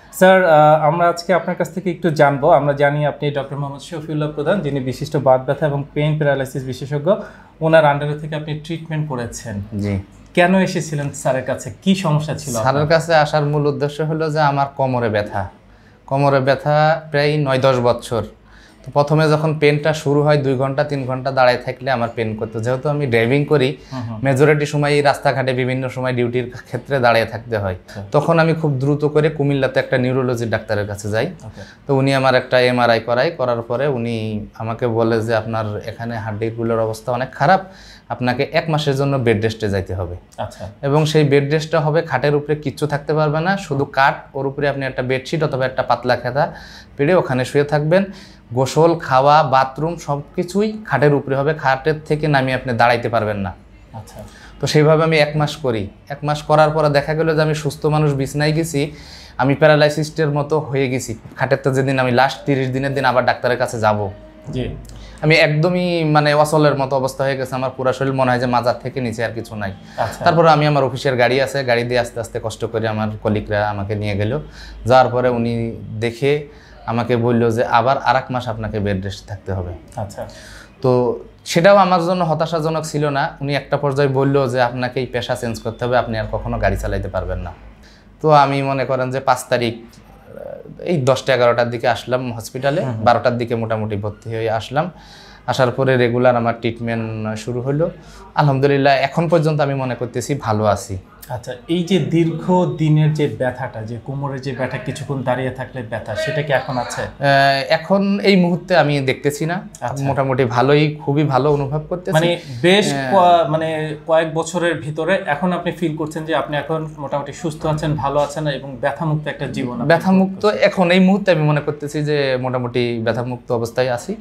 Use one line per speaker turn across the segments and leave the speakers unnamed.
Sir, আমরা আজকে আপনার কাছ থেকে একটু জানবো। আমরা জানি আপনি ডক্টর মোহাম্মদ শফিউল্লাহ প্রধান, যিনি বিশিষ্ট বাত ব্যথা এবং পেইন প্যারালাইসিস বিশেষজ্ঞ। ওনার আন্ডারে থেকে আপনি ট্রিটমেন্ট করেছেন।
জি।
কেন এসেছিলেন স্যারের কাছে? কি সমস্যা ছিল?
স্যারের কাছে আসার মূল উদ্দেশ্য হলো যে আমার কোমরে ব্যথা প্রায় 9-10 বছর। তো প্রথমে যখন পেনটা শুরু হয় 2 ঘন্টা 3 ঘন্টা দাঁড়ায় থাকলে আমার পেন করতো। যেহেতু আমি ড্রাইভিং করি, মেজরিটি সময় রাস্তাঘাটে বিভিন্ন সময় ডিউটির ক্ষেত্রে দাঁড়িয়ে থাকতে হয়। তখন আমি খুব দ্রুত করে কুমিল্লাতে একটা নিউরোলজি ডাক্তারের কাছে যাই। তো উনি আমার একটা এমআরআই করার পরে উনি আমাকে বলে যে আপনার এখানে হাড্ডিগুলোর অবস্থা অনেক খারাপ, আপনাকে 1 মাসের জন্য বেড রেস্টে যাইতে হবে।
আচ্ছা।
এবং সেই বেড রেস্টটা হবে খাটের উপরে কিচ্ছু থাকতে পারবে না, শুধু কাঠ, ওর উপরে আপনি একটা বেডশিট অথবা একটা পাতলা খেতা পেড়ে ওখানে শুয়ে থাকবেন। গোসল, খাওয়া, বাথরুম সব কিছুই খাটের উপরে হবে, খাটের থেকে নামিয়ে আপনি দাঁড়াইতে পারবেন না।
আচ্ছা।
তো সেইভাবে আমি 1 মাস করি। 1 মাস করার পরে দেখা গেল যে আমি সুস্থ মানুষ বিছনায় গেছি, আমি প্যারালাইসিসের মতো হয়ে গেছি খাটের। তো যেদিন আমি লাস্ট 30 দিনের দিন আবার ডাক্তারের কাছে যাব,
জি,
আমি একদমই অচলের মতো অবস্থা হয়ে গেছে। আমার পুরো শরীর মনে হয় যে মাজার থেকে নিচে আর কিছু নাই। তারপরে আমি আমার অফিসের গাড়ি আছে, গাড়ি দিয়ে আস্তে আস্তে কষ্ট করে আমার কলিগরা আমাকে নিয়ে গেল। যাওয়ার পরে উনি দেখে আমাকে বললো যে আবার 1 মাস আপনাকে বেড রেস্ট থাকতে হবে।
আচ্ছা।
তো সেটাও আমার জন্য হতাশাজনক ছিল না। উনি একটা পর্যায়ে বললো যে আপনাকে এই পেশা চেঞ্জ করতে হবে, আপনি আর কখনো গাড়ি চালাইতে পারবেন না। তো আমি মনে করেন যে 5 তারিখ এই 10টা-11টার দিকে আসলাম হসপিটালে, 12টার দিকে মোটামুটি ভর্তি হয়ে আসলাম। আসার পরে রেগুলার আমার ট্রিটমেন্ট শুরু হলো। আলহামদুলিল্লাহ এখন পর্যন্ত আমি মনে করতেছি ভালো আছি।
আচ্ছা, এই যে দীর্ঘ দিনের যে ব্যথাটা, যে কোমরের যে ব্যথা, কিছুক্ষণ দাঁড়িয়ে থাকলে ব্যথা, সেটা কি এখন আছে?
এখন এই মুহূর্তে আমি দেখতেছি না। মোটামুটি ভালোই, খুবই ভালো অনুভব করতেছি।
মানে বেশ কয়েক বছরের ভিতরে এখন আপনি ফিল করছেন যে আপনি এখন মোটামুটি সুস্থ আছেন, ভালো আছেন এবং ব্যথামুক্ত একটা জীবন।
ব্যথামুক্ত এখন এই মুহূর্তে আমি মনে করতেছি যে মোটামুটি ব্যথামুক্ত অবস্থায় আছি।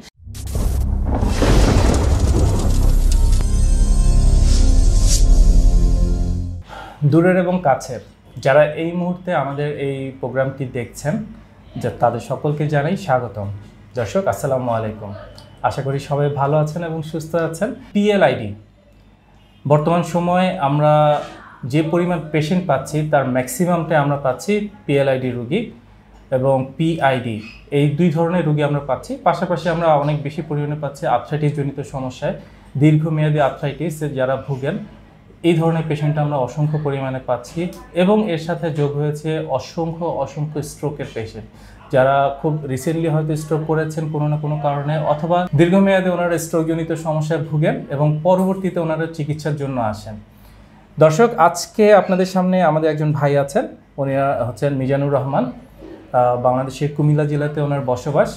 দূরের এবং কাছের যারা এই মুহূর্তে আমাদের এই প্রোগ্রামটি দেখছেন, যা তাদের সকলকে জানাই স্বাগতম। দর্শক, আসসালামু আলাইকুম। আশা করি সবাই ভালো আছেন এবং সুস্থ আছেন। PLID বর্তমান সময়ে আমরা যে পরিমাণ পেশেন্ট পাচ্ছি তার ম্যাক্সিমামটাই আমরা পাচ্ছি PLID রোগী এবং PID, এই 2 ধরনের রোগী আমরা পাচ্ছি। পাশাপাশি আমরা অনেক বেশি পরিমাণে পাচ্ছি আর্থ্রাইটিস জনিত সমস্যায়, দীর্ঘমেয়াদী আর্থ্রাইটিস যারা ভুগেন, এই ধরনের পেশেন্ট আমরা অসংখ্য পরিমাণে পাচ্ছি। এবং এর সাথে যোগ হয়েছে অসংখ্য স্ট্রোকের পেশেন্ট, যারা খুব রিসেন্টলি হয়তো স্ট্রোক করেছেন কোনো না কোনো কারণে, অথবা দীর্ঘমেয়াদে ওনারা স্ট্রোকজনিত সমস্যায় ভুগেন এবং পরবর্তীতে ওনারা চিকিৎসার জন্য আসেন। দর্শক, আজকে আপনাদের সামনে আমাদের একজন ভাই আছেন, উনি হচ্ছেন মিজানুর রহমান। বাংলাদেশের কুমিল্লা জেলাতে ওনার বসবাস।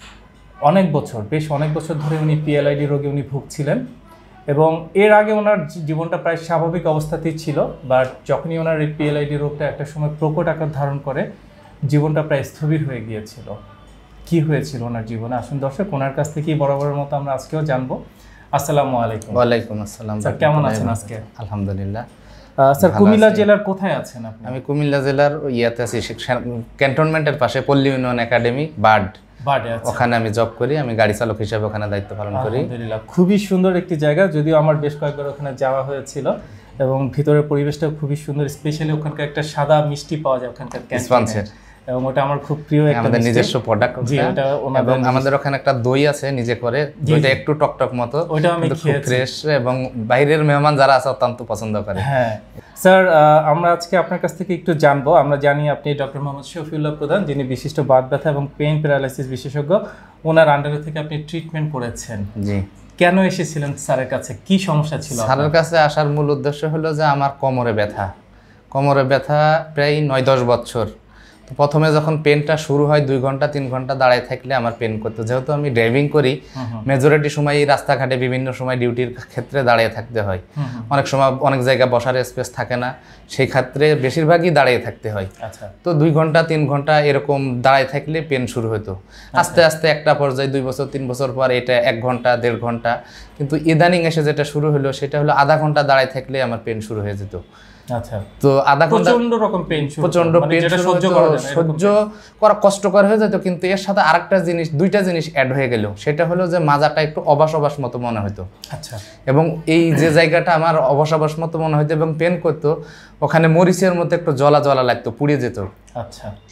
বেশ অনেক বছর ধরে উনি PLID রোগে উনি ভুগছিলেন এবং এর আগে ওনার জীবনটা প্রায় স্বাভাবিক অবস্থাতেই ছিল। বাট যখনই ওনার এই PLID রোগটা একটা সময় প্রকট আকার ধারণ করে, জীবনটা প্রায় স্থবির হয়ে গিয়েছিল। কি হয়েছিল ওনার জীবনে? আসুন দর্শক, ওনার কাছ থেকেই বরাবরের মতো আমরা আজকেও জানবো। আসসালামু আলাইকুম।
ওয়ালাইকুম আসসালাম।
স্যার, কেমন আছেন আজকে?
আলহামদুলিল্লাহ।
স্যার, কুমিল্লা জেলার কোথায় আছেন আপনি?
আমি কুমিল্লা জেলার ইয়াতে আছি, ক্যান্টনমেন্টের পাশে পল্লী উন্নয়ন একাডেমি বার্ডে, ওখানে আমি জব করি। আমি গাড়ি চালক হিসেবে ওখানে দায়িত্ব পালন করি।
আলহামদুলিল্লাহ, খুবই সুন্দর একটি জায়গা। যদিও আমার বেশ কয়েকবার ওখানে যাওয়া হয়েছিল এবং ভিতরের পরিবেশটাও খুবই সুন্দর। স্পেশালি ওখানকার একটা সাদা মিষ্টি পাওয়া যায় ওখানকার ক্যান্টিনে, এবং ওটা আমার খুব প্রিয় একটা
আমাদের নিজস্ব প্রোডাক্ট।
জি, ওটা
এবং আমাদের ওখানে একটা দই আছে নিজে করে, দইটা একটু টকটক মতো,
ওটা আমি খেয়েছি,
ফ্রেশ, এবং বাইরের মেহমান যারা আছে অত্যন্ত পছন্দ করে।
হ্যাঁ স্যার, আমরা আজকে আপনার কাছ থেকে একটু জানবো। আমরা জানি আপনি ডক্টর মোহাম্মদ শফিউল্লাহ প্রধান, যিনি বিশিষ্ট বাত ব্যথা এবং পেইন প্যারালাইসিস বিশেষজ্ঞ। ওনার আন্ডারে থেকে আপনি ট্রিটমেন্ট করেছেন।
জি।
কেন এসেছিলেন স্যারের কাছে? কি সমস্যা ছিল?
স্যারের কাছে আসার মূল উদ্দেশ্য হলো যে আমার কোমরে ব্যথা প্রায় 9-10 বছর। তো প্রথমে যখন পেনটা শুরু হয় 2 ঘন্টা 3 ঘন্টা দাঁড়ায় থাকলে আমার পেন করতো। যেহেতু আমি ড্রাইভিং করি, মেজরিটি সময় রাস্তাঘাটে বিভিন্ন সময় ডিউটির ক্ষেত্রে দাঁড়িয়ে থাকতে হয়। অনেক সময় অনেক জায়গায় বসার স্পেস থাকে না, সেই ক্ষেত্রে বেশিরভাগই দাঁড়িয়ে থাকতে হয়। তো 2 ঘন্টা 3 ঘন্টা এরকম দাঁড়ায় থাকলে পেন শুরু হতো। আস্তে আস্তে একটা পর্যায়ে 2 বছর 3 বছর পর এটা 1 ঘন্টা 1.5 ঘন্টা, কিন্তু ইদানিং এসে যেটা শুরু হলো সেটা হলো আধা ঘন্টা দাঁড়ায় থাকলে আমার পেন শুরু হয়ে যেত।
আচ্ছা।
তো আধা ঘন্টা
প্রচন্ড রকম পেন,
সহ্য করা কষ্টকর হয়ে যেত। কিন্তু এর সাথে আরেকটা জিনিস, 2টা জিনিস অ্যাড হয়ে গেল। সেটা হলো যে মাজাটা একটু অবাস মতো মনে হতো।
আচ্ছা।
এবং এই যে জায়গাটা আমার অবাস মতো মনে হতো এবং পেন করতো, ওখানে মরিচের মধ্যে একটু জ্বলা লাগতো, পুড়ে যেত।
আচ্ছা।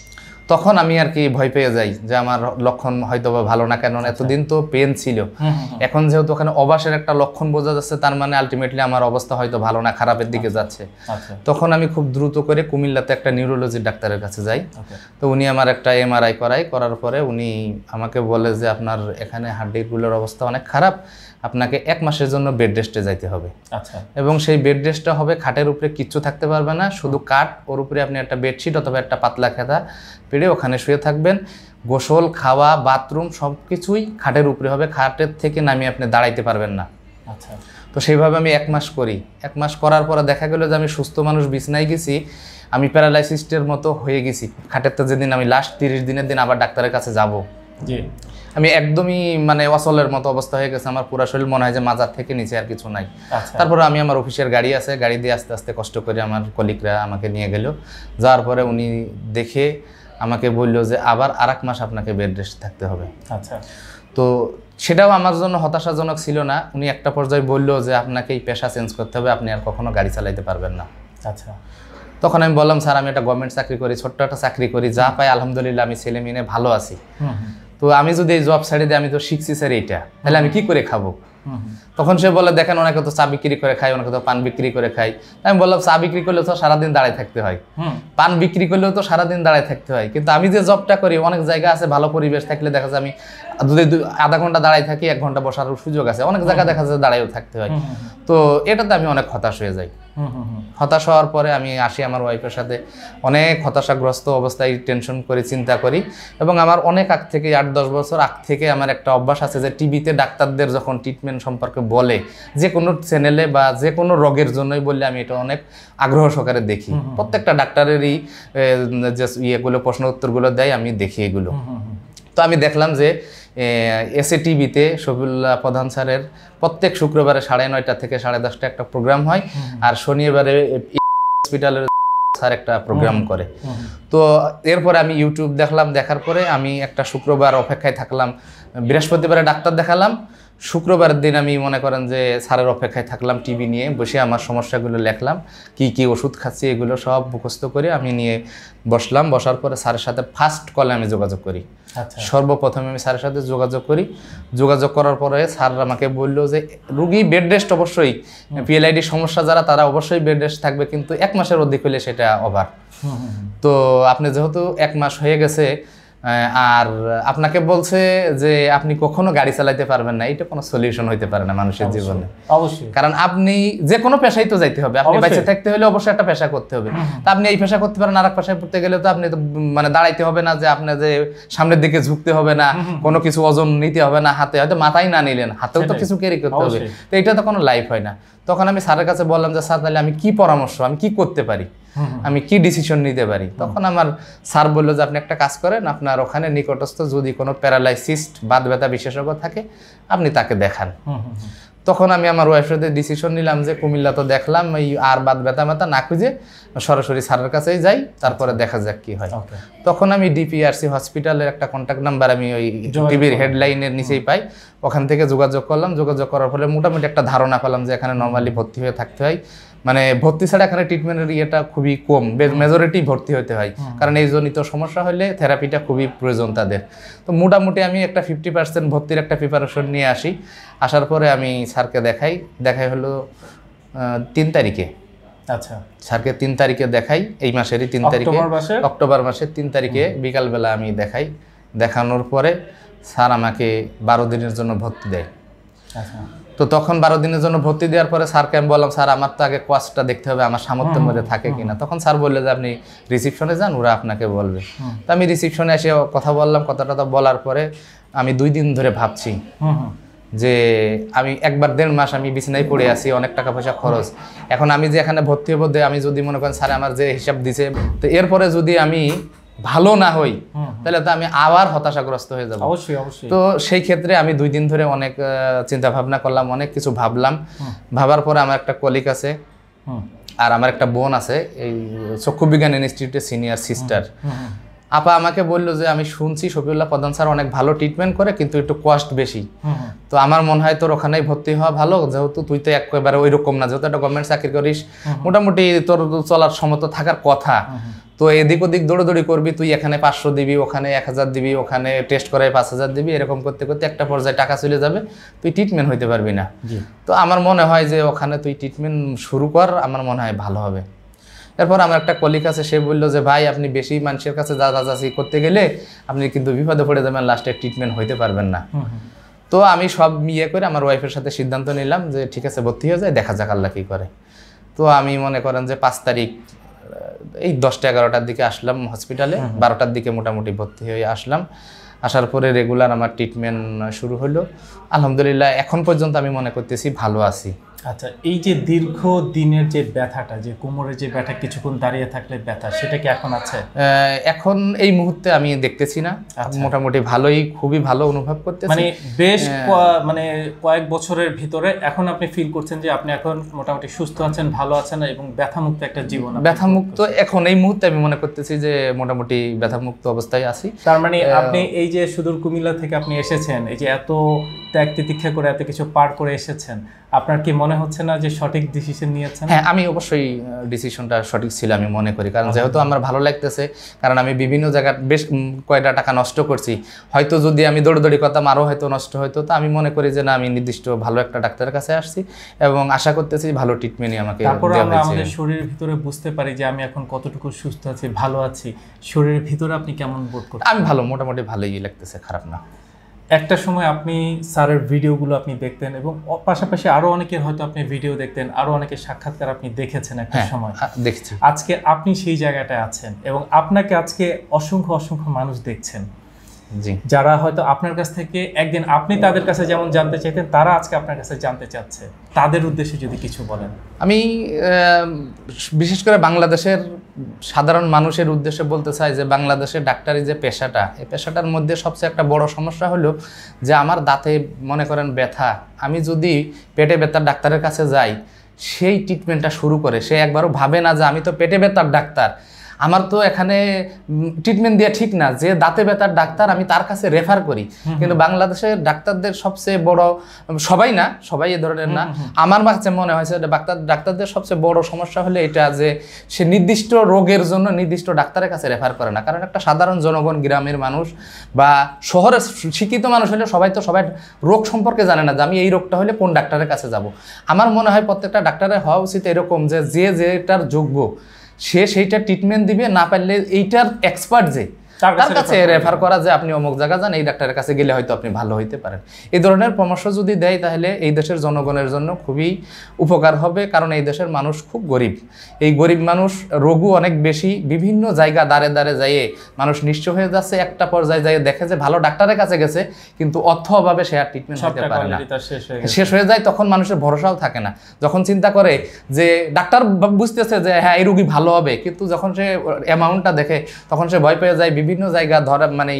তখন আমি আর কি ভয় পেয়ে যাই যে আমার লক্ষণ হয়তো বা ভালো না, কেন এতদিন তো পেন ছিল, এখন যেহেতু ওখানে অবাসের একটা লক্ষণ বোঝা যাচ্ছে, তার মানে আলটিমেটলি আমার অবস্থা হয়তো ভালো না, খারাপের দিকে যাচ্ছে। তখন আমি খুব দ্রুত করে কুমিল্লাতে একটা নিউরোলজি ডাক্তারের কাছে যাই। তো উনি আমার একটা এমআরআই করার পরে উনি আমাকে বলে যে আপনার এখানে হাড্ডিগুলোর অবস্থা অনেক খারাপ, আপনাকে 1 মাসের জন্য বেড রেস্টে যাইতে হবে। এবং সেই বেড রেস্টটা হবে খাটের উপরে কিচ্ছু থাকতে পারবে না, শুধু কাঠ, ওর উপরে আপনি একটা বেডশিট অথবা একটা পাতলা খেতা পেড়ে ওখানে শুয়ে থাকবেন। গোসল, খাওয়া, বাথরুম সব কিছুই খাটের উপরে হবে, খাটের থেকে নামিয়ে আপনি দাঁড়াইতে পারবেন না। তো সেইভাবে আমি 1 মাস করি। 1 মাস করার পরে দেখা গেল যে আমি সুস্থ মানুষ বিছনায় গেছি, আমি প্যারালাইসিসের মতো হয়ে গেছি খাটের। তো যেদিন আমি লাস্ট 30 দিনের দিন আবার ডাক্তারের কাছে যাব, আমি একদমই মানে অচলের মতো অবস্থা হয়ে গেছে, আমার পুরো শরীর মনে হয় যে মাজার থেকে নিচে আর কিছু নাই। তারপরে আমি আমার অফিসের গাড়ি আছে, গাড়ি দিয়ে আস্তে আস্তে কষ্ট করে আমার কলিগরা আমাকে নিয়ে গেল। যাওয়ার পরে উনি দেখে আমাকে বললো যে আবার 1 মাস আপনাকে বেড রেস্ট থাকতে হবে। তো সেটাও আমার জন্য হতাশাজনক ছিল না। উনি একটা পর্যায়ে বললো যে আপনাকে এই পেশা চেঞ্জ করতে হবে, আপনি আর কখনো গাড়ি চালাইতে পারবেন না। তখন আমি বললাম স্যার আমি একটা গভর্নমেন্ট চাকরি করি, ছোট্ট একটা চাকরি করি, যা পাই আলহামদুলিল্লাহ, আমি ছেলে মেয়ে ভালো আছি। তো আমি যদি এই জব ছেড়ে দিই, আমি তো শিখছি স্যার এইটা, তাহলে আমি কি করে খাবো? তখন সে বলে দেখেন অনেকে তো চা বিক্রি করে খায়, অনেকে তো পান বিক্রি করে খায়। আমি বললাম চা বিক্রি করলেও তো সারাদিন দাঁড়ায় থাকতে হয়, পান বিক্রি করলেও তো সারাদিন দাঁড়ায় থাকতে হয়, কিন্তু আমি যে জবটা করি অনেক জায়গা আছে ভালো পরিবেশ থাকলে দেখা যায় আমি যদি আধা ঘন্টা দাঁড়ায় থাকি, 1 ঘন্টা বসার সুযোগ আছে, অনেক জায়গা দেখা যায় দাঁড়ায়ও থাকতে হয়। তো এটাতে আমি অনেক হতাশ হয়ে যাই। হতাশ হওয়ার পরে আমি আসি আমার ওয়াইফের সাথে, অনেক হতাশাগ্রস্ত অবস্থায় টেনশন করি, চিন্তা করি। এবং আমার অনেক আগ থেকে 8-10 বছর আগ থেকে আমার একটা অভ্যাস আছে যে টিভিতে ডাক্তারদের যখন ট্রিটমেন্ট সম্পর্কে বলে, যে কোনো চ্যানেলে বা যে কোনো রোগের জন্যই বললে আমি এটা অনেক আগ্রহ সহকারে দেখি। প্রত্যেকটা ডাক্তারেরই যে ইয়েগুলো প্রশ্ন উত্তরগুলো দেয় আমি দেখি এগুলো। তো আমি দেখলাম যে এসএ টিভিতে শফিউল্লাহ প্রধান স্যারের প্রত্যেক শুক্রবারে 9:30 থেকে 10:30 একটা প্রোগ্রাম হয়, আর শনিবারে হসপিটালের স্যার একটা প্রোগ্রাম করে। তো এরপরে আমি ইউটিউব দেখলাম, দেখার পরে আমি একটা শুক্রবার অপেক্ষায় থাকলাম, বৃহস্পতিবারে ডাক্তার দেখালাম, শুক্রবারের দিন আমি মনে করেন যে স্যারের অপেক্ষায় থাকলাম, টিভি নিয়ে বসে আমার সমস্যাগুলো লিখলাম, কি কি ওষুধ খাচ্ছি এগুলো সব মুখস্থ করে আমি নিয়ে বসলাম। বসার পরে স্যারের সাথে ফার্স্ট কলে আমি যোগাযোগ করি। সর্বপ্রথমে আমি স্যারের সাথে যোগাযোগ করি। যোগাযোগ করার পরে স্যার আমাকে বললো যে রুগী বেড রেস্ট অবশ্যই, PLID সমস্যা যারা তারা অবশ্যই বেড রেস্ট থাকবে, কিন্তু 1 মাসের অধিক হলে সেটা ওভার। তো আপনি যেহেতু 1 মাস হয়ে গেছে আর আপনাকে বলছে যে আপনি কখনো গাড়ি চালাইতে পারবেন না, এটা কোনো সলিউশন হইতে পারে না মানুষের জীবনে। অবশ্যই, কারণ আপনি যে কোনো পেশায় তো যাইতে হবে, আপনি বেঁচে থাকতে হলে অবশ্যই একটা পেশা করতে হবে। তা আপনি এই পেশা করতে পারেন, আরেক পেশায় পড়তে গেলে তো আপনি তো মানে দাঁড়াইতে হবে না, যে আপনি যে সামনের দিকে ঝুঁকতে হবে না, কোনো কিছু ওজন নিতে হবে না হাতে, হয়তো মাথায় না নিলেন, হাতেও তো কিছু ক্যারি করতে হবে। তো এটা তো কোনো লাইফ হয় না। তখন আমি স্যারের কাছে বললাম যে স্যার তাহলে আমি কি পরামর্শ, আমি কি করতে পারি, আমি কি ডিসিশন নিতে পারি? তখন আমার স্যার বললো যে আপনি একটা কাজ করেন, আপনার ওখানে নিকটস্থ যদি কোনো প্যারালাইসিস বাত ব্যথা বিশেষজ্ঞ থাকে আপনি তাকে দেখান। তখন আমি আমার ওয়াইফের সাথে ডিসিশন নিলাম যে কুমিল্লা তো দেখলাম, এই আর বাত ব্যথা না খুঁজে সরাসরি স্যারের কাছেই যাই, তারপরে দেখা যাক কি হয়। তখন আমি DPRC হসপিটালের একটা কন্ট্যাক্ট নাম্বার আমি ওই টিভির হেডলাইনের নিচেই পাই, ওখান থেকে যোগাযোগ করলাম। যোগাযোগ করার ফলে মোটামুটি একটা ধারণা পেলাম যে এখানে নর্মালি ভর্তি হয়ে থাকতে হয়, মানে ভর্তি ছাড়া এখানে ট্রিটমেন্টের ইয়েটা খুবই কম, মেজরিটি ভর্তি হতে হয়, কারণ এই জনিত সমস্যা হলে থেরাপিটা খুবই প্রয়োজন তাদের। তো মোটামুটি আমি একটা 50% ভর্তির একটা প্রিপারেশন নিয়ে আসি। আসার পরে আমি স্যারকে দেখাই হলো 3 তারিখে। আচ্ছা, স্যারকে 3 তারিখে দেখাই, এই মাসেরই 3 তারিখে, অক্টোবর মাসের 3 তারিখে বিকালবেলা আমি দেখাই। দেখানোর পরে স্যার আমাকে 12 দিনের জন্য ভর্তি দেয়। আচ্ছা, তো তখন 12 দিনের জন্য ভর্তি দেওয়ার পরে স্যারকে আমি বললাম স্যার আমার তো আগে কোয়াসটা দেখতে হবে আমার সামর্থ্যের মধ্যে থাকে কিনা। তখন স্যার বললে যে আপনি রিসিপশনে যান, ওরা আপনাকে বলবে। তো আমি রিসিপশনে এসে কথা বললাম, কথাটা বলার পরে আমি 2 দিন ধরে ভাবছি যে আমি 1-1.5 মাস আমি বিছানায় পড়ে আছি, অনেক টাকা পয়সা খরচ। এখন আমি যে এখানে ভর্তি হবো, আমি যদি মনে করেন স্যার আমার যে হিসাব দিছে, তো এরপরে যদি আমি ভালো না হই তাহলে তো আমি আবার হতাশাগ্রস্ত হয়ে যাব। অবশ্যই অবশ্যই। তো সেই ক্ষেত্রে আমি 2 দিন ধরে অনেক চিন্তা ভাবনা করলাম, অনেক কিছু ভাবলাম। ভাবার পরে আমার একটা কলিগ আছে আর আমার একটা বোন আছে এই চক্ষু বিজ্ঞান ইনস্টিটিউটের সিনিয়র সিস্টার। আপা আমাকে বললো যে আমি শুনছি শফিউল্লাহ প্রধান স্যার অনেক ভালো ট্রিটমেন্ট করে, কিন্তু একটু কস্ট বেশি। তো আমার মনে হয় তোর ওখানেই ভর্তি হওয়া ভালো, যেহেতু তুই তো একেবারে ওই রকম না, যেহেতু একটা গভর্নমেন্ট চাকরি করিস, মোটামুটি তোর চলার সমত থাকার কথা। তো এদিক ওদিক দৌড়দৌড়ি করবি, তুই এখানে 500 দিবি, ওখানে 1000 দিবি, ওখানে টেস্ট করায় 5000 দিবি, এরকম করতে করতে একটা পর্যায়ে টাকা চলে যাবে, তুই ট্রিটমেন্ট হইতে পারবি না। তো আমার মনে হয় যে ওখানে তুই ট্রিটমেন্ট শুরু কর, আমার মনে হয় ভালো হবে। এরপর আমার একটা কলিগ আছে, সে বললো যে ভাই আপনি বেশি মানুষের কাছে যাচাযাচি করতে গেলে আপনি কিন্তু বিপদে পড়ে যাবেন, লাস্টে ট্রিটমেন্ট হইতে পারবেন না। তো আমি সব ইয়ে করে আমার ওয়াইফের সাথে সিদ্ধান্ত নিলাম যে ঠিক আছে ভর্তি হয়ে যায়, দেখা যাক আল্লাহ কী করে। তো আমি মনে করেন যে 5 তারিখ এই 10টা 11টার দিকে আসলাম হসপিটালে, 12টার দিকে মোটামুটি ভর্তি হয়ে আসলাম। আসার পরে রেগুলার আমার ট্রিটমেন্ট শুরু হলো। আলহামদুলিল্লাহ এখন পর্যন্ত আমি মনে করতেছি ভালো আছি।
আচ্ছা, এই যে দীর্ঘ দিনের যে ব্যথাটা, যে কোমরের যে ব্যথা, কিছুক্ষণ দাঁড়িয়ে থাকলে ব্যথা, সেটা কি এখন আছে?
এখন এই মুহূর্তে আমি দেখতেছি না, মোটামুটি ভালোই, খুবই ভালো অনুভব করতেছি।
মানে বেশ মানে কয়েক বছরের ভিতরে এখন আপনি ফিল করছেন যে আপনি এখন মোটামুটি সুস্থ আছেন, ভালো আছেন এবং ব্যথামুক্ত একটা জীবন।
ব্যথামুক্ত এখন এই মুহূর্তে আমি মনে করতেছি যে মোটামুটি ব্যথামুক্ত অবস্থায় আছি।
তার মানে আপনি এই যে সুদূর কুমিল্লা থেকে আপনি এসেছেন, এই যে এত ত্যাগ তিতিক্ষা করে এত কিছু পার করে এসেছেন, আপনার কি মনে হচ্ছে না যে সঠিক ডিসিশন নিয়েছেন?
হ্যাঁ, আমি অবশ্যই ডিসিশনটা সঠিক ছিল আমি মনে করি, কারণ যেহেতু আমার ভালো লাগতেছে, কারণ আমি বিভিন্ন জায়গায় বেশ কয়টা টাকা নষ্ট করছি, হয়তো যদি আমি দৌড়দৌড়ি করতাম আরও হয়তো নষ্ট হতো। তো আমি মনে করি যে না, আমি নির্দিষ্ট ভালো একটা ডাক্তারের কাছে আসছি এবং আশা করতেছি ভালো ট্রিটমেন্টই আমাকে দেওয়া হয়েছে।
আমরা আমাদের শরীরের ভিতরে বুঝতে পারি যে আমি এখন কতটুকু সুস্থ আছি, ভালো আছি। শরীরের ভিতরে আপনি কেমন বোধ করছেন?
আমি ভালো, মোটামুটি ভালোই লাগতেছে, খারাপ না।
একটা সময় আপনি স্যারের ভিডিওগুলো আপনি দেখতেন এবং পাশাপাশি আরো অনেকের হয়তো আপনি ভিডিও দেখতেন, আরো অনেকের সাক্ষাৎকার আপনি দেখেছেন একটা সময়।
দেখছি।
আজকে আপনি সেই জায়গাটায় আছেন এবং আপনাকে আজকে অসংখ্য অসংখ্য মানুষ দেখছেন, যারা হয়তো আপনার কাছ থেকে একদিন আপনি তাদের কাছে যেমন জানতে চাইতেন, তারা আজকে আপনার কাছে জানতে চাচ্ছে। তাদের উদ্দেশ্যে যদি কিছু বলেন।
আমি বিশেষ করে বাংলাদেশের সাধারণ মানুষের উদ্দেশ্যে বলতে চাই যে বাংলাদেশের ডাক্তারি যে পেশাটা, এই পেশাটার মধ্যে সবচেয়ে একটা বড় সমস্যা হলো যে আমার দাঁতে মনে করেন ব্যথা, আমি যদি পেটে ব্যথার ডাক্তারের কাছে যাই, সেই ট্রিটমেন্টটা শুরু করে সে একবারও ভাবে না যে আমি তো পেটে ব্যথার ডাক্তার, আমার তো এখানে ট্রিটমেন্ট দেওয়া ঠিক না, যে দাঁতে ব্যথার ডাক্তার আমি তার কাছে রেফার করি। কিন্তু বাংলাদেশের ডাক্তারদের সবচেয়ে বড়, সবাই না, সবাই এ ধরনের না, আমার কাছে মনে হয়েছে ডাক্তারদের সবচেয়ে বড় সমস্যা হলো এটা যে সে নির্দিষ্ট রোগের জন্য নির্দিষ্ট ডাক্তারের কাছে রেফার করে না। কারণ একটা সাধারণ জনগণ, গ্রামের মানুষ বা শহরের শিক্ষিত মানুষ হলে সবাই তো সবাই রোগ সম্পর্কে জানে না যে আমি এই রোগটা হলে কোন ডাক্তারের কাছে যাব। আমার মনে হয় প্রত্যেকটা ডাক্তারের হওয়া উচিত এরকম যে যেটার যোগ্য সে সেইটা ট্রিটমেন্ট দিবে, না পারলে এইটার এক্সপার্ট যে তার কাছে রেফার করা, যে আপনি অমুক জায়গা যান, এই ডাক্তারের কাছে গেলে হয়তো আপনি ভালো হইতে পারেন। এই ধরনের পরামর্শ যদি দেয় তাহলে এই দেশের জনগণের জন্য খুবই উপকার হবে, কারণ এই দেশের মানুষ খুব গরিব। এই গরিব মানুষ রোগও অনেক বেশি, বিভিন্ন জায়গা দাঁড়ে দাঁড়ে যাইয়ে মানুষ নিঃস্ব হয়ে যাচ্ছে। একটা পর্যায়ে যাই দেখে যে ভালো ডাক্তারের কাছে গেছে কিন্তু অর্থ অভাবে সে আর ট্রিটমেন্ট হতে পারে না, শেষ হয়ে যায়। তখন মানুষের ভরসাও থাকে না, যখন চিন্তা করে যে ডাক্তার বুঝতেছে যে হ্যাঁ এই রোগী ভালো হবে, কিন্তু যখন সে অ্যামাউন্টটা দেখে তখন সে ভয় পেয়ে যায়। বিভিন্ন জায়গা ধরা মানে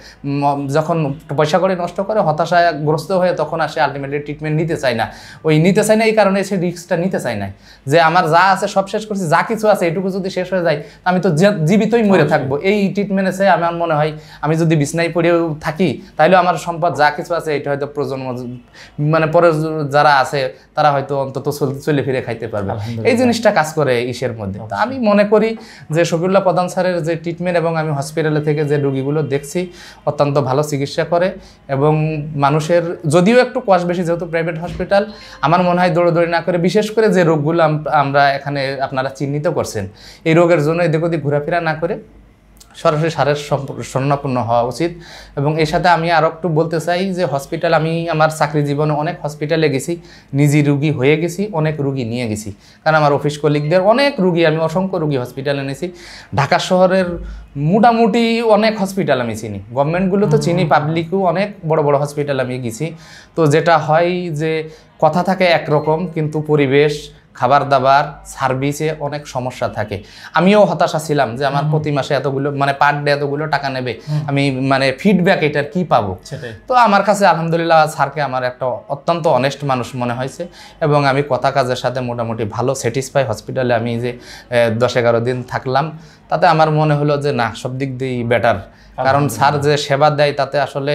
যখন পয়সা করে নষ্ট করে, হতাশাগ্রস্ত হয়ে তখন আসে আলটিমেটলি ট্রিটমেন্ট নিতে চায় না। নিতে চায় না এই কারণে সে রিস্কটা নিতে চায় না, যে আমার যা আছে সব শেষ করছি, যা কিছু আছে এটুকু যদি শেষ হয়ে যায় আমি তো জীবিতই মরে থাকবো। এই ট্রিটমেন্টে চাই আমার মনে হয় আমি যদি বিছনায় পড়েও থাকি তাহলে আমার সম্পদ যা কিছু আছে এটা হয়তো প্রজন্ম মানে পরে যারা আছে তারা হয়তো অন্তত চলে ফিরে খাইতে পারবে। এই জিনিসটা কাজ করে ইসের মধ্যে। তা আমি মনে করি যে শফিউল্লাহ প্রধান স্যারের যে ট্রিটমেন্ট এবং আমি হসপিটালে থেকে যে রোগীগুলো দেখছি অত্যন্ত ভালো চিকিৎসা করে এবং মানুষের যদিও একটু কষ্ট বেশি, যেহেতু প্রাইভেট হসপিটাল, আমার মনে হয় দৌড়াদৌড়ি না করে, বিশেষ করে যে রোগগুলো আমরা এখানে আপনারা চিহ্নিত করছেন এই রোগের জন্য এদিক ওদিক ঘোরাফেরা না করে সরাসরি সারের শরণাপন্ন হওয়া উচিত। এবং এর সাথে আমি আরও একটু বলতে চাই যে হসপিটাল, আমি আমার চাকরি জীবনে অনেক হসপিটালে গেছি, নিজে রুগী হয়ে গেছি, অনেক রুগী নিয়ে গেছি, কারণ আমার অফিস কলিগদের অনেক রুগী, আমি অসংখ্য রুগী হসপিটালে এনেছি। ঢাকা শহরের মোটামুটি অনেক হসপিটাল আমি চিনি, গভর্নমেন্টগুলো তো চিনি, পাবলিকও অনেক বড় বড় হসপিটাল আমি গেছি। তো যেটা হয় যে কথা থাকে একরকম কিন্তু পরিবেশ, খাবার দাবার, সার্ভিসে অনেক সমস্যা থাকে। আমিও হতাশা ছিলাম যে আমার প্রতি মাসে এতগুলো মানে পার ডে এতগুলো টাকা নেবে, আমি মানে ফিডব্যাক এটার কি পাবো। তো আমার কাছে আলহামদুলিল্লাহ স্যারকে আমার একটা অত্যন্ত অনেস্ট মানুষ মনে হয়েছে এবং আমি কথা কাজের সাথে মোটামুটি ভালো স্যাটিসফাই। হসপিটালে আমি যে 10-11 দিন থাকলাম তাতে আমার মনে হলো যে না, সব দিক দিয়েই বেটার, কারণ স্যার যে সেবা দেয় তাতে আসলে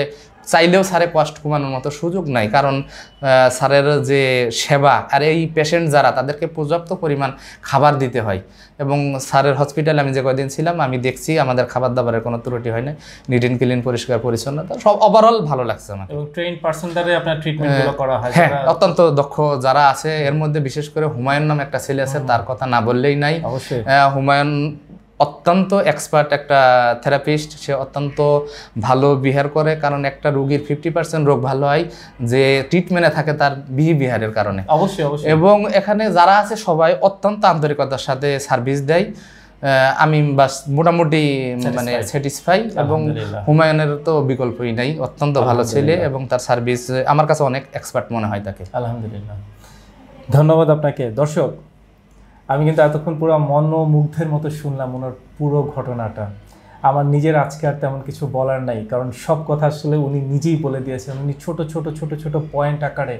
চাইলেও স্যারে কষ্ট কমানোর মতো সুযোগ নাই, কারণ স্যারের যে সেবা আর এই পেশেন্ট যারা তাদেরকে পর্যাপ্ত পরিমাণ খাবার দিতে হয়। এবং স্যারের হসপিটালে আমি যে কয়দিন ছিলাম আমি দেখছি আমাদের খাবার দাবারের কোনো ত্রুটি হয় না, নিট অ্যান্ড ক্লিন, পরিষ্কার পরিচ্ছন্নতা, সব ওভারঅল ভালো লাগছে আমার।
এবং ট্রেইন পারসন দ্বারা আপনার ট্রিটমেন্টগুলো করা হয়?
হ্যাঁ, অত্যন্ত দক্ষ যারা আছে, এর মধ্যে বিশেষ করে হুমায়ুন নামে একটা ছেলে আছে, তার কথা না বললেই নাই।
অবশ্যই
হুমায়ুন অত্যন্ত এক্সপার্ট একটা থেরাপিস্ট, সে অত্যন্ত ভালো বিহেভ করে, কারণ একটা রোগীর 50% রোগ ভালো হয় যে ট্রিটমেন্টে থাকে তার বিহেভিয়ারের কারণে।
অবশ্যই অবশ্যই।
এবং এখানে যারা আছে সবাই অত্যন্ত আন্তরিকতার সাথে সার্ভিস দেয়। আমি বাস মোটামুটি মানে স্যাটিসফাই, এবং হুমায়ুনের তো বিকল্পই নাই, অত্যন্ত ভালো ছেলে এবং তার সার্ভিস আমার কাছে অনেক এক্সপার্ট মনে হয় তাকে।
আলহামদুলিল্লাহ, ধন্যবাদ আপনাকে। দর্শক, আমি কিন্তু এতক্ষণ পুরো মনোমুগ্ধের মতো শুনলাম ওনার পুরো ঘটনাটা। আমার নিজের আজকে আর তেমন কিছু বলার নাই, কারণ সব কথা আসলে উনি নিজেই বলে দিয়েছেন। উনি ছোট ছোট ছোট ছোট পয়েন্ট আকারে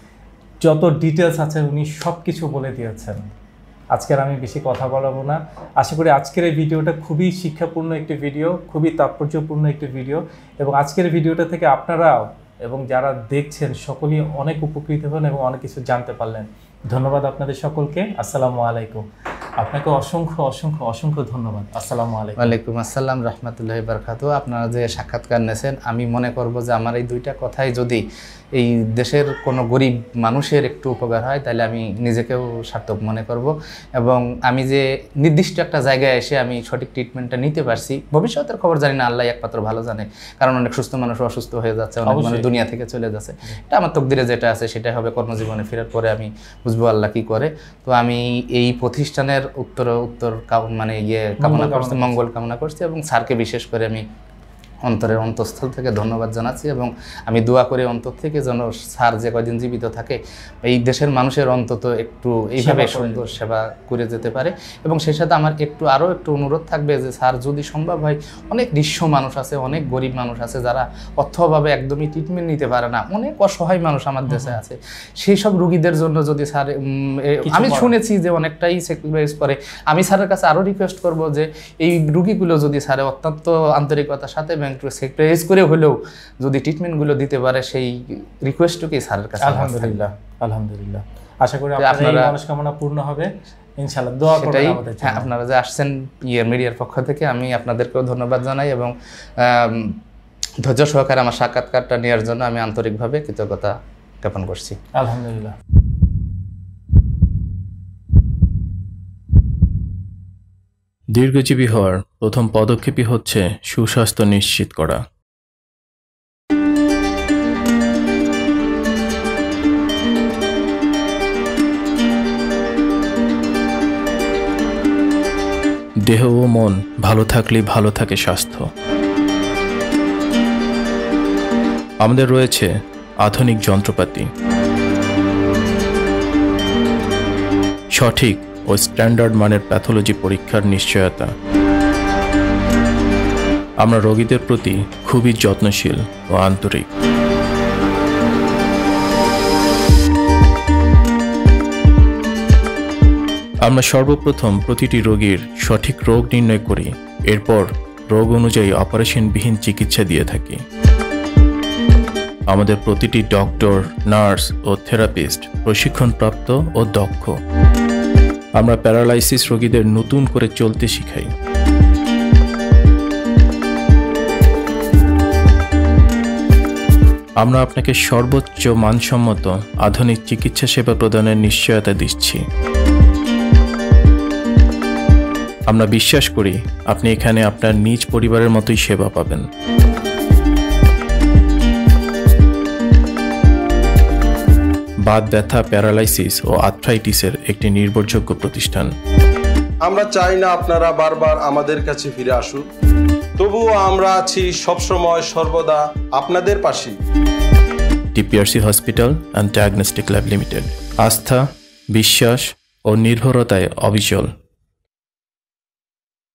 যত ডিটেলস আছে উনি সব কিছু বলে দিয়েছেন। আজকের আমি বেশি কথা বলাবো না। আশা করি আজকের এই ভিডিওটা খুবই শিক্ষাপূর্ণ একটি ভিডিও, খুবই তাৎপর্যপূর্ণ একটি ভিডিও, এবং আজকের ভিডিওটা থেকে আপনারাও এবং যারা দেখছেন সকলেই অনেক উপকৃত হবেন এবং অনেক কিছু জানতে পারলেন। ধন্যবাদ আপনাদের সকলকে। আসসালামু আলাইকুম। আপনাকে অসংখ্য অসংখ্য অসংখ্য ধন্যবাদ। আসসালামু আলাইকুম।
ওয়ালাইকুম আসসালাম রহমতুল্লাহি বারাকাতুহু। আপনারা যে সাক্ষাৎকার নিয়েছেন, আমি মনে করব যে আমার এই দুইটা কথাই যদি এই দেশের কোনো গরিব মানুষের একটু উপকার হয় তাহলে আমি নিজেকেও সার্থক মনে করব। এবং আমি যে নির্দিষ্ট একটা জায়গায় এসে আমি সঠিক ট্রিটমেন্টটা নিতে পারছি, ভবিষ্যতের খবর জানি না, আল্লাহ একমাত্র ভালো জানে, কারণ অনেক সুস্থ মানুষ অসুস্থ হয়ে যাচ্ছে, অনেক মানুষ দুনিয়া থেকে চলে যাচ্ছে। এটা আমার তকদিরে যেটা আছে সেটাই হবে। কর্মজীবনে ফেরার পরে আমি বুঝবো আল্লাহ কি করে। তো আমি এই প্রতিষ্ঠানের উত্তর মানে কামনা করছি, মঙ্গল কামনা করছি, এবং স্যারকে বিশেষ করে আমি অন্তরের অন্তঃস্থল থেকে ধন্যবাদ জানাচ্ছি। এবং আমি দোয়া করি অন্তর থেকে যেন স্যার যে কয়দিন জীবিত থাকে এই দেশের মানুষের অন্তত একটু এইভাবে সুন্দর সেবা করে যেতে পারে। এবং সেই সাথে আমার আরও একটু অনুরোধ থাকবে যে স্যার যদি সম্ভব হয়, অনেক নিঃস্ব মানুষ আছে, অনেক গরিব মানুষ আছে যারা অর্থভাবে একদমই ট্রিটমেন্ট নিতে পারে না, অনেক অসহায় মানুষ আমার দেশে আছে, সেই সব রুগীদের জন্য যদি স্যার, আমি শুনেছি যে অনেকটাই স্যাক্রিফাইস করে, আমি স্যারের কাছে আরও রিকোয়েস্ট করব যে এই রুগীগুলো যদি স্যারে অত্যন্ত আন্তরিকতার সাথে একটু স্যাক্রিফাইস করে হলেও যদি ট্রিটমেন্টগুলো দিতে পারে, সেই রিকোয়েস্টটুকুই স্যারের কাছে।
আলহামদুলিল্লাহ, আলহামদুলিল্লাহ। আশা করি আপনাদের এই মনস্কামনা পূর্ণ হবে ইনশাআল্লাহ। দোয়া করবেন আমাদের জন্য।
আপনারা যে আসছেন মিডিয়ার পক্ষ থেকে আমি আপনাদেরকেও ধন্যবাদ জানাই, এবং ধৈর্য সহকারে আমার সাক্ষাৎকারটা নেওয়ার জন্য আমি আন্তরিকভাবে কৃতজ্ঞতা জ্ঞাপন করছি।
আলহামদুলিল্লাহ।
দীর্ঘজীবী হওয়ার প্রথম পদক্ষেপই হচ্ছে সুস্বাস্থ্য নিশ্চিত করা। দেহ ও মন ভালো থাকলেই ভালো থাকে স্বাস্থ্য। আমাদের রয়েছে আধুনিক যন্ত্রপাতি, সঠিক ও স্ট্যান্ডার্ড মানের প্যাথোলজি পরীক্ষার নিশ্চয়তা। আমরা রোগীদের প্রতি খুবই যত্নশীল ও আন্তরিক। আমরা সর্বপ্রথম প্রতিটি রোগীর সঠিক রোগ নির্ণয় করি, এরপর রোগ অনুযায়ী অপারেশনবিহীন চিকিৎসা দিয়ে থাকি। আমাদের প্রতিটি ডক্টর, নার্স ও থেরাপিস্ট প্রশিক্ষণপ্রাপ্ত ও দক্ষ। আমরা প্যারালাইসিস রোগীদের নতুন করে চলতে শিখাই। আমরা আপনাকে সর্বোচ্চ মানসম্মত আধুনিক চিকিৎসা সেবা প্রদানের নিশ্চয়তা দিচ্ছি। আমরা বিশ্বাস করি আপনি এখানে আপনার নিজ পরিবারের মতোই সেবা পাবেন। বাত ব্যথা, প্যারালাইসিস ও আর্থ্রাইটিসের একটি নির্ভরযোগ্য প্রতিষ্ঠান।
আমরা চাই না আপনারা বারবার আমাদের কাছে ফিরে আসুন, তবুও আমরা আছি সবসময় সর্বদা আপনাদের পাশেই।
DPRC hospital and diagnostic lab limited, আস্থা, বিশ্বাস ও নির্ভরতায় অবিচল।